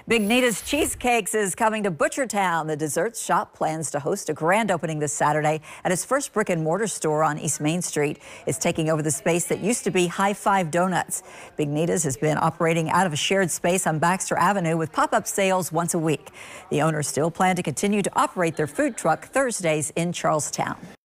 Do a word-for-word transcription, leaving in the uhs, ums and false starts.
Big Nita's Cheesecakes is coming to Butchertown. The desserts shop plans to host a grand opening this Saturday at its first brick and mortar store on East Main Street. It's taking over the space that used to be High Five Donuts. Big Nita's has been operating out of a shared space on Baxter Avenue with pop-up sales once a week. The owners still plan to continue to operate their food truck Thursdays in Charlestown.